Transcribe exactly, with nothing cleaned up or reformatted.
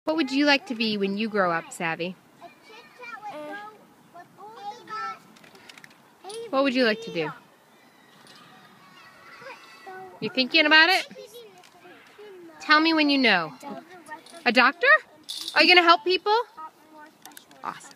What would you like to be when you grow up, Savvy? What would you like to do? You thinking about it? Tell me when you know. A doctor? Are you going to help people? Awesome.